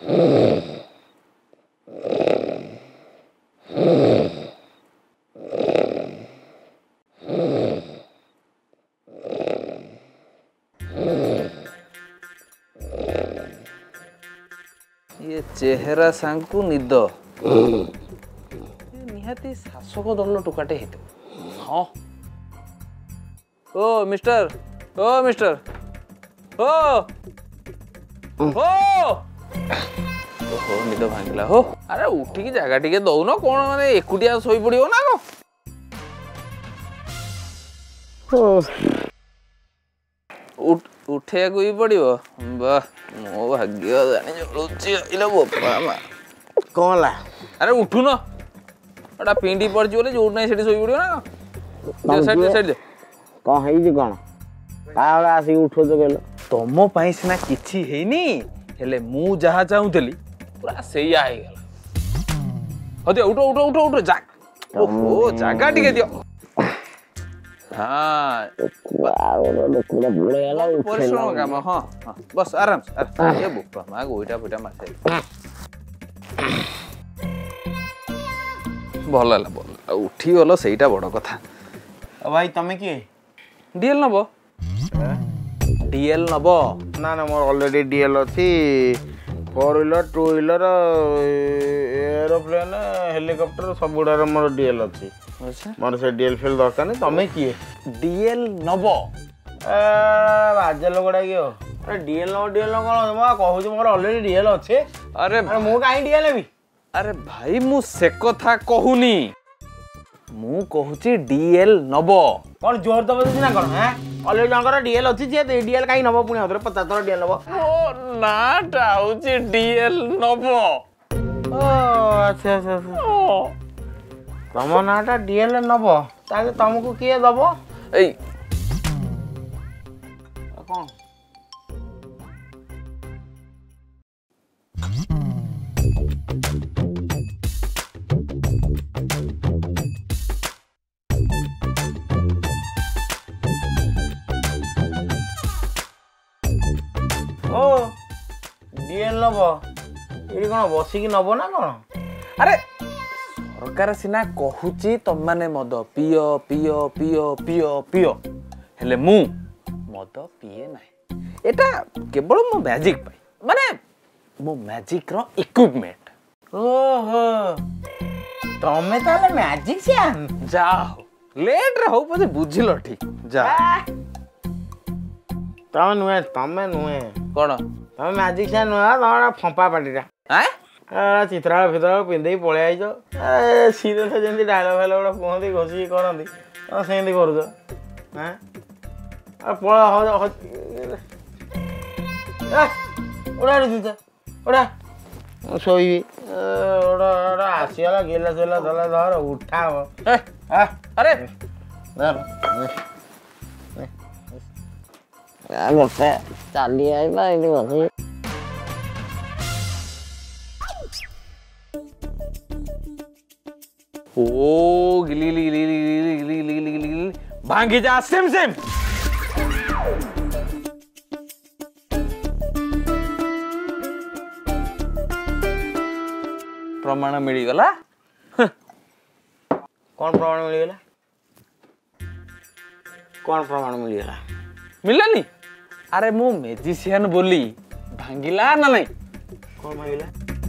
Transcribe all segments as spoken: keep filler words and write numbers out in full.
ये चेहरा सांगू निद निहाती शासक दल टुकाटे हेतु हाँ ओ मिस्टर ओ मिस्टर ओ हो ओहो निद भांगिला हो अरे उठिकी जगह टिके दौन कौन माने एकुटिया सोई पड़ियो ना को उठ उठे को ही पड़ियो वाह मो भाग्य जानी जलुची इलो बोपा मा कौन ला अरे उठू न एटा पिंडी पड़ची बोले जोट नै सेठी सोई पड़ियो ना दे साइड दे साइड दे कौन है जी कौन कावला आसी उठो तो गेलो तमो पई सिना किछि हेनी हेले मु जहा चाहुतली पूरा सेया हे गेला हो दे उठो उठो उठो उठो जा ओहो जागा टिके दियो हाँ पूरा बुले गेला परिश्रम काम हाँ हाँ बस आराम से आराम ये बुपा मा गोइटा फटा मासे भल हला भल उठी गलो सेटा बड़ कथा भाई तमे किए डीएल नबो डीएल नबो ना ना मोर ऑलरेडी डीएल अछि four wheeler two wheeler aeroplane helicopter सब गुडार मोर डीएल अछि अच्छा मोर से डीएल फेल दरकार नहीं तमे किए डीएल नबो ए बाजे लोगडा कियो अरे डीएल नो डीएल नो कोन म कहू छी मोर ऑलरेडी डीएल अछि अरे अरे मु काई डीएल लेबी अरे भाई मु से कथा कहूनी मु कहूची डीएल नबो कौन जोर दबो ना कोन हैं ऑलरेडी जंकर डीएल अछि जे डीएल काई नबो पुनी अदर पचास थोड़ा डीएल नबो ओ नाटा होची डीएल नबो ओ अच्छा अच्छा अच्छा तम नाटा डीएल नबो ताके तुमको किए दबो ए कौन ओ डीएल नबो एडी कोन बसी की नबो ना कोन अरे सरकार सिना कहूची तम माने मद पियो पियो पियो पियो पियो हेले मु मद पिए नाही एटा केवल मो मैजिक पाई माने मो मैजिक रो इक्विपमेंट ओहो तमे ताले मैजिक सियान जाओ लेट रे हो पछे बुझिलो ठीक जा तमे नुए तमे नुए कोन तमे मैजिक सियान नुआ तमे फंपा पाटीटा हैं आ चित्रा भितर पिंदे पळे आइजो ए सीधे से जेंती डायलॉग हेलो बडा कोहंदी घोसी करंदी आ सेंदी करजो हैं आ पळा हो ए ओडा दिता ओडा सोई ओडा ओडा आसियाला गेला चला चला धर उठाओ ए आ अरे धर आ गोटे चाली आइबा इनी बसी ओ गिली गिली गिली गिली गिली गिली गिली गिली भांगी जा सेम सेम प्रमाण मिली गला कौन प्रमाण मिली गला कौन प्रमाण मिली गला मिलनी अरे मु मैजिशियन बोली भांगिला ना नहीं कौन भांगिला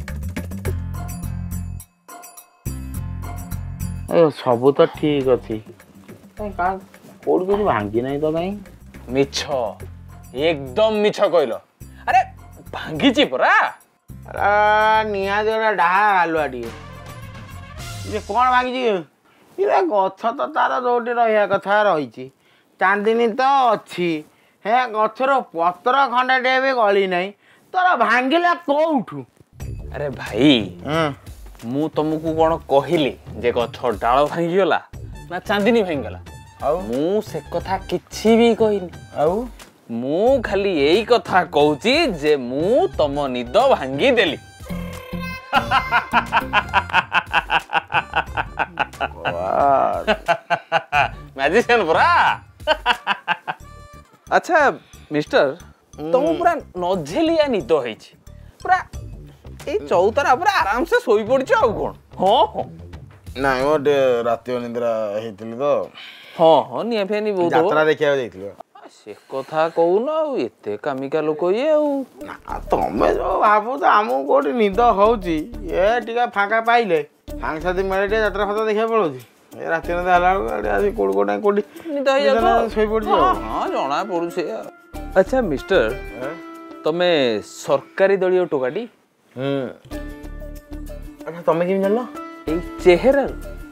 ए सब तो ठीक अछि का कोड कुछ भांगी नहीं तो काई मिछ एकदम मिछ कहलो अरे भांगी ची परा अरे निया जोरा डाहा हालुआ डी जे कोन भांगी जी इरा गछ तो तार रोटी रहिया कथा रहिची चांदनी तो अछि हे गछरो पत्र खंडे भी गली नहीं तोरा भांगिला कोउठू अरे भाई हां मु तुमको कौन कहली जे गछ डाल भांगी गला ना चांदनी भांगी गला आउ मु से कथा किछि भी कहिनी आउ मु खाली एई कथा कहूची जे मु तम निद भांगी देली मैजिशियन पूरा अच्छा मिस्टर तुम पूरा नझेलिया निद होइछि पूरा ए चौतारा पर आराम से सोई पड़छ आ कोन हां हां नाइ मोटे राति निद्रा हेतिल तो हां हां निया फेनी बहुत यात्रा देखिया जाइतिल से कथा कहू न एते कामिका लोक ये ना तमे जो भाबू तो आमु कोठी निद होउची ए टिका फाका पाइले फांग साथी मेले यात्रा फता देखिया पड़ोची ए राति न हला आसी कोड कोड कोडी निद होय जा सोई पड़छ हां जणा पड़ू से अच्छा मिस्टर तमे सरकारी दलियो टोकाटी हम्म अच्छा तमे किम जानलो ए चेहरा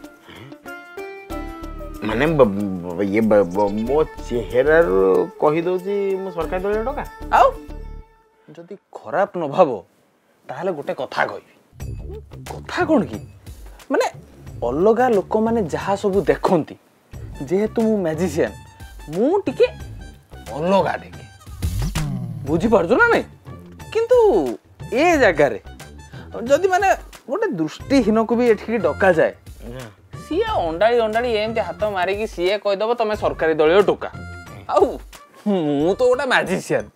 माने ये मो चेहरा कहि दोची मो सरकारी दलियो टोका आउ जदि खराब न भाबो ताहले गोटे कथा कहि कथा कोन की माने अलगा लोक माने जहा सब देखंती जेहेतु मु मैजिशियन मु टिके अलगा देखे बुझी पारजो ना नहीं किंतु ए जगह रे जदि माने गोटे दृष्टिहीन को भी एठी डका जाए सीए अंडाड़ी अंडाड़ी एमते हाथ मारी कि सीए कहि दबो तमे सरकारी दलियो टोका आउ मु तो गोटा मैजिशियन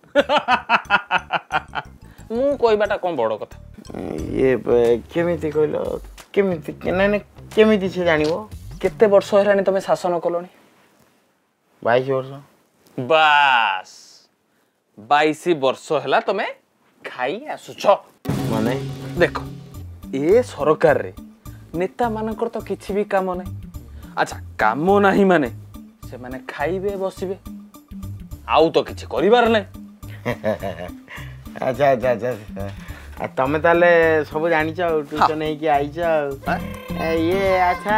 मु कहबाटा कोन बड़ कथा ये केमिति कहलो केमिति केने केमिति से जानिबो केते वर्ष हेरानी तमे शासन कलोनी बाईस वर्ष बास बाईस वर्ष हैला तमे खाई आसुछ माने देखो ए सरकार रे नेता मानकर तो किछि भी काम नै अच्छा काम नाही माने से माने खाइबे बसिबे आउ तो किछि करिवार नै अच्छा अच्छा अच्छा आ तमे ताले सब जानि छ ट्यूशन हे कि आइ छ ये अच्छा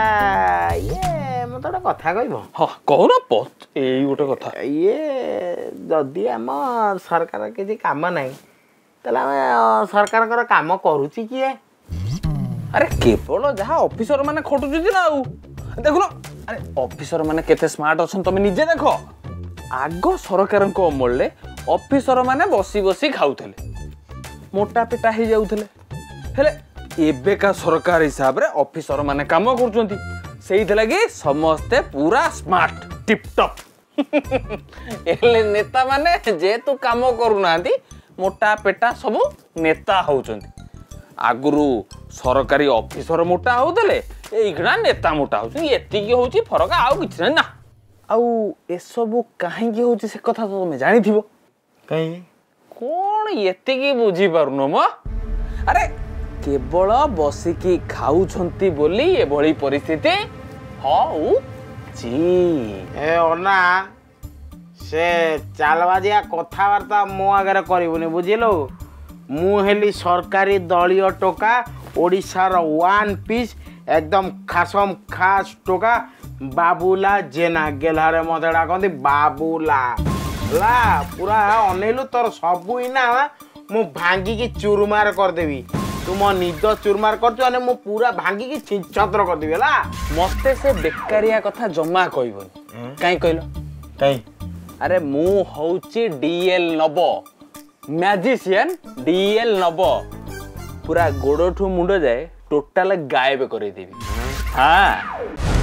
ये म तोडा कथा कहबो हां कहू न पत एई गोटे कथा ये जदी हम सरकार के जे काम नै तला हम सरकार कर काम करूची किए अरे केवल जहाँ ऑफिसर माने खटुचुती ना आउ देखु न अरे ऑफिसर माने केते स्मार्ट अछन तमे निजे देखो आगो सरकार को अमल ले ऑफिसर माने बसी बसी खाउथले मोटा पेटा ही जाउथले हेले एबे का सरकार हिसाब रे ऑफिसर माने काम करचंती सेही लगी समस्ते पूरा स्मार्ट टिप टॉप एले नेता माने जे तू काम करू नांती मोटा पेटा सब नेता होउचंती आगुरु सरकारी ऑफिसर मोटा होउतले एइगणा नेता मोटा होउछ एति की होउची फरक आउ किछ ना आउ ए सब काहे की होउची से कथा तो तमे जानि थिबो काहे कोन एति की बुझी पारुनो म अरे केवल बसी की खाउछंती बोली ए बळी परिस्थिति हौ जी ए ओना से चालबाजिया कथा वार्ता मो आगे करबुनी बुझिलो मु हेली सरकारी दलियो टोका ओडिसा रो वन पीस एकदम खासम खास टोका बाबुला जेना गेलारे मधेडा कहती बाबुला ला पूरा अनेलु तोर सबु इना मु भांगी की चुरमार कर देबी तुम निद चुरमार करछ अने मु पूरा भांगी की छिछत्र कर देबी ला मस्ते से बेकारिया कथा जम्मा कहबोनी काई कहलो काई अरे मु होउची डीएल नबो मैजिशियन डीएल नबो पूरा गोड़ठू मुंड जाए टोटल गायब कर देबी हां